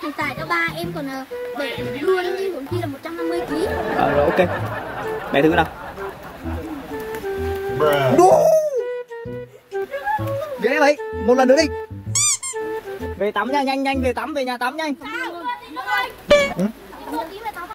Hiện tại cho ba em còn để đưa lên đi huống chi là 150 kg. Rồi ok. Mẹ thử nào. Đu. Ghê vậy. Một lần nữa đi. Về tắm nha, nhanh nhanh về tắm, về nhà tắm nhanh. Sao? Ừ?